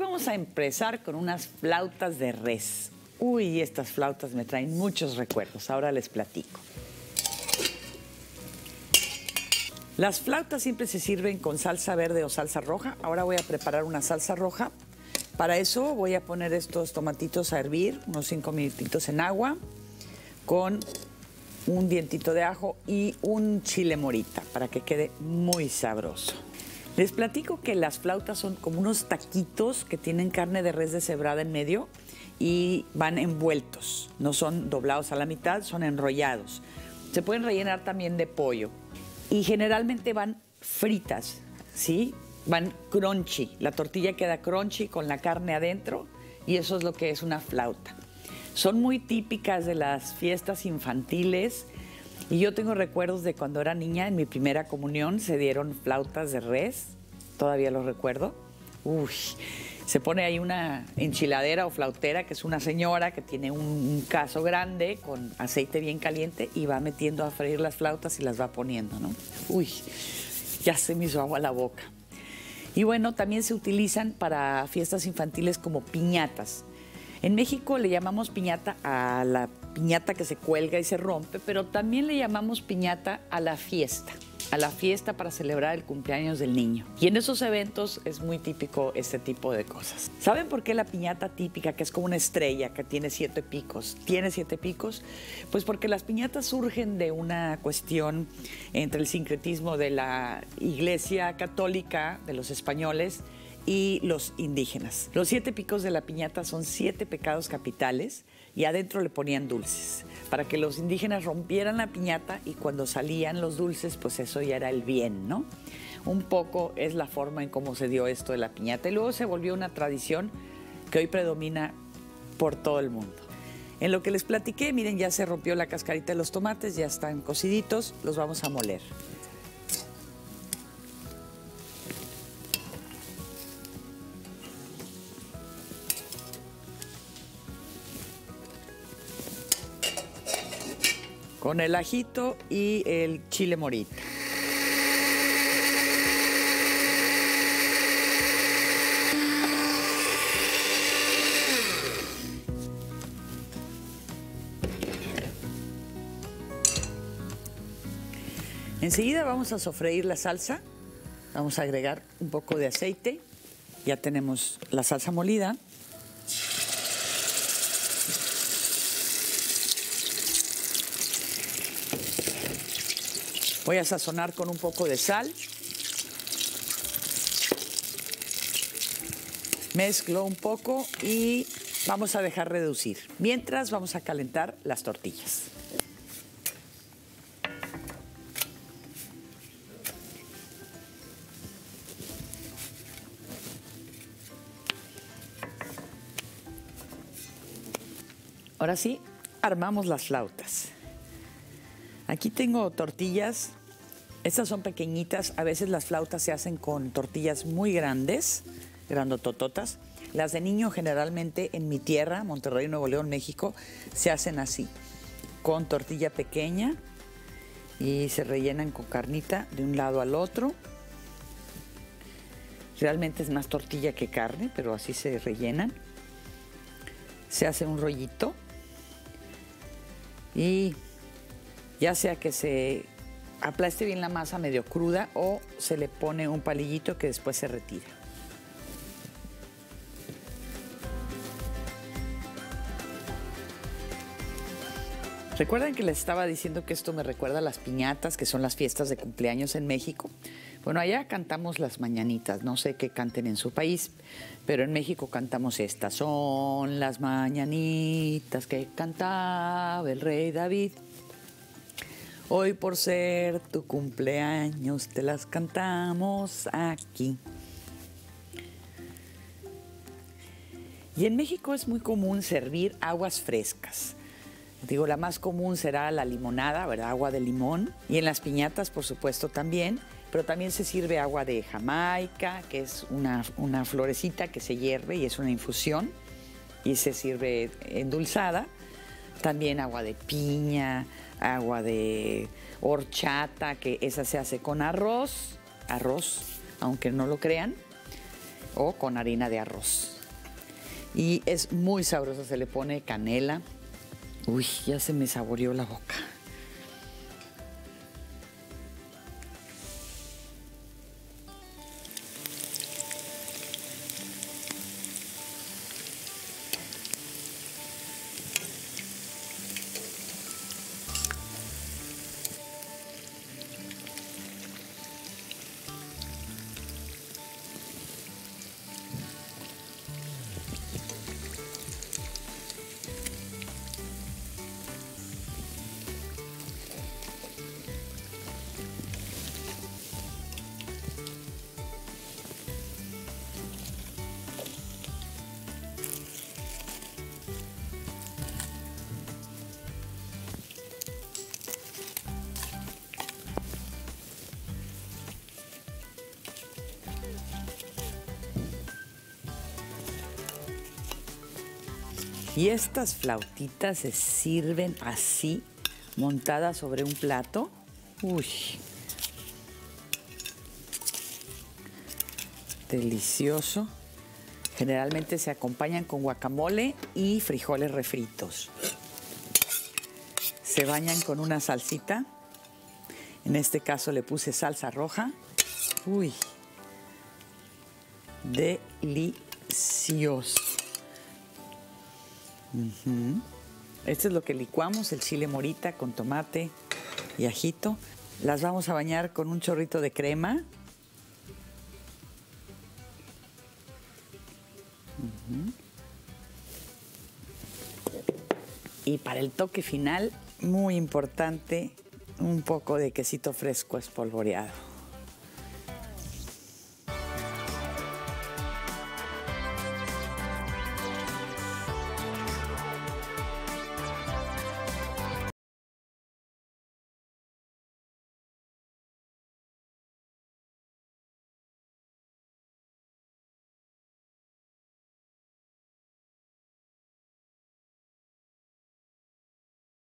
vamos a empezar con unas flautas de res. Uy, estas flautas me traen muchos recuerdos, ahora les platico. Las flautas siempre se sirven con salsa verde o salsa roja. Ahora voy a preparar una salsa roja. Para eso voy a poner estos tomatitos a hervir, unos 5 minutitos en agua, con un dientito de ajo y un chile morita, para que quede muy sabroso. Les platico que las flautas son como unos taquitos que tienen carne de res deshebrada en medio y van envueltos. No son doblados a la mitad, son enrollados. Se pueden rellenar también de pollo. Y generalmente van fritas, ¿sí? Van crunchy. La tortilla queda crunchy con la carne adentro y eso es lo que es una flauta. Son muy típicas de las fiestas infantiles. Y yo tengo recuerdos de cuando era niña, en mi primera comunión se dieron flautas de res, todavía lo recuerdo. Uy, se pone ahí una enchiladera o flautera, que es una señora que tiene un caso grande con aceite bien caliente y va metiendo a freír las flautas y las va poniendo, ¿no? Uy, ya se me hizo agua la boca. Y bueno, también se utilizan para fiestas infantiles como piñatas. En México le llamamos piñata a la piñata que se cuelga y se rompe, pero también le llamamos piñata a la fiesta para celebrar el cumpleaños del niño. Y en esos eventos es muy típico este tipo de cosas. ¿Saben por qué la piñata típica, que es como una estrella, que tiene 7 picos, tiene 7 picos? Pues porque las piñatas surgen de una cuestión entre el sincretismo de la Iglesia Católica, de los españoles, y los indígenas. Los 7 picos de la piñata son 7 pecados capitales y adentro le ponían dulces para que los indígenas rompieran la piñata y cuando salían los dulces, pues eso ya era el bien, ¿no? Un poco es la forma en cómo se dio esto de la piñata y luego se volvió una tradición que hoy predomina por todo el mundo. En lo que les platiqué, miren, ya se rompió la cascarita de los tomates, ya están cociditos, los vamos a moler. Con el ajito y el chile morita. Enseguida vamos a sofreír la salsa. Vamos a agregar un poco de aceite. Ya tenemos la salsa molida. Voy a sazonar con un poco de sal. Mezclo un poco y vamos a dejar reducir. Mientras vamos a calentar las tortillas. Ahora sí, armamos las flautas. Aquí tengo tortillas, estas son pequeñitas, a veces las flautas se hacen con tortillas muy grandes, grandotototas. Las de niño generalmente en mi tierra, Monterrey, Nuevo León, México, se hacen así, con tortilla pequeña y se rellenan con carnita de un lado al otro. Realmente es más tortilla que carne, pero así se rellenan. Se hace un rollito y ya sea que se aplaste bien la masa medio cruda o se le pone un palillito que después se retira. ¿Recuerdan que les estaba diciendo que esto me recuerda a las piñatas, que son las fiestas de cumpleaños en México? Bueno, allá cantamos las mañanitas, no sé qué canten en su país, pero en México cantamos estas. Son las mañanitas que cantaba el rey David. Hoy por ser tu cumpleaños te las cantamos aquí. Y en México es muy común servir aguas frescas. Digo, la más común será la limonada, ¿verdad? Agua de limón. Y en las piñatas, por supuesto, también. Pero también se sirve agua de Jamaica, que es una florecita que se hierve y es una infusión. Y se sirve endulzada. También agua de piña, agua de horchata, que esa se hace con arroz, aunque no lo crean. o con harina de arroz. Y es muy sabroso, se le pone canela. Uy, ya se me saboreó la boca. Y estas flautitas se sirven así, montadas sobre un plato. Uy, delicioso. Generalmente se acompañan con guacamole y frijoles refritos. Se bañan con una salsita. En este caso le puse salsa roja. Uy, delicioso. Este es lo que licuamos, el chile morita con tomate y ajito. Las vamos a bañar con un chorrito de crema. Y para el toque final, muy importante, un poco de quesito fresco espolvoreado.